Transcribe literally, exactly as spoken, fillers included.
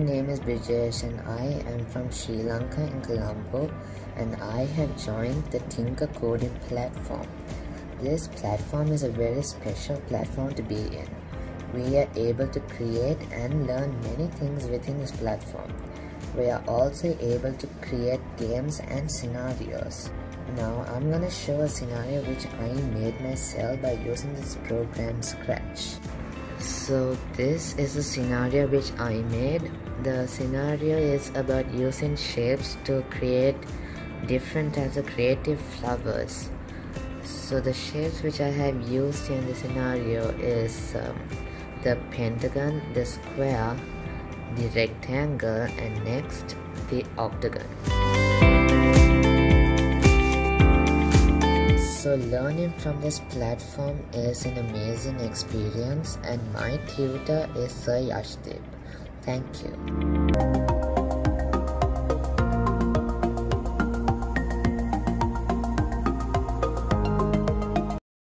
name is Brijesh and I am from Sri Lanka in Colombo, and I have joined the Tinker Coding platform. This platform is a very special platform to be in. We are able to create and learn many things within this platform. We are also able to create games and scenarios. Now I'm gonna show a scenario which I made myself by using this program Scratch. So this is a scenario which I made. The scenario is about using shapes to create different types of creative flowers. So the shapes which I have used in the scenario is um, the pentagon, the square, the rectangle, and next the octagon. So learning from this platform is an amazing experience, and my tutor is Sir Yashdeep. Thank you.